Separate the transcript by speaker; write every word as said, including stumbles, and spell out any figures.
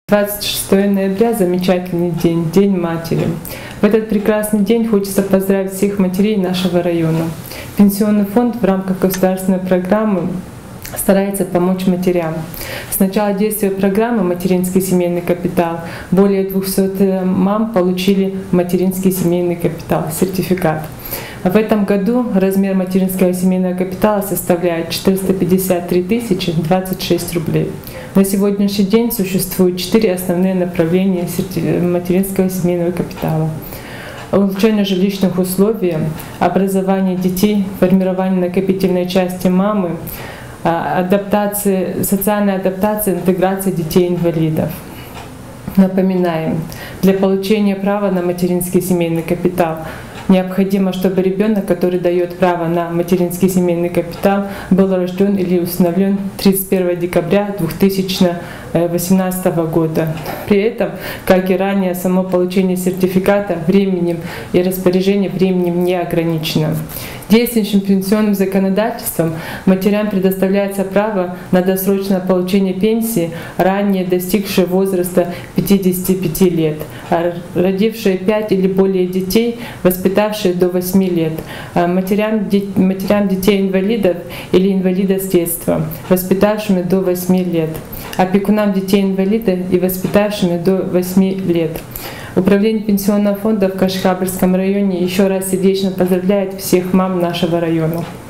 Speaker 1: двадцать шестое ноября — замечательный день, День матери. В этот прекрасный день хочется поздравить всех матерей нашего района. Пенсионный фонд в рамках государственной программы старается помочь матерям. С начала действия программы «Материнский семейный капитал» более двухсот мам получили материнский семейный капитал, сертификат. В этом году размер материнского семейного капитала составляет четыреста пятьдесят три тысячи двадцать шесть рублей. На сегодняшний день существует четыре основные направления материнского семейного капитала: улучшение жилищных условий, образование детей, формирование накопительной части мамы, адаптация, социальная адаптация, интеграция детей-инвалидов. Напоминаем, для получения права на материнский семейный капитал необходимо, чтобы ребенок, который дает право на материнский семейный капитал, был рожден или усыновлен тридцать первого декабря две тысячи восемнадцатого года. При этом, как и ранее, само получение сертификата временем и распоряжение временем не ограничено. Действующим пенсионным законодательством матерям предоставляется право на досрочное получение пенсии, ранее достигшие возраста пятидесяти пяти лет, а родившие пять или более детей, воспитавшие до восьми лет, матерям, матерям детей-инвалидов или инвалидов с детства, воспитавшими до восьми лет, опекунам детей-инвалидов и воспитавшими до восьми лет. Управление Пенсионного фонда в Кашкабельском районе еще раз сердечно поздравляет всех мам нашего района.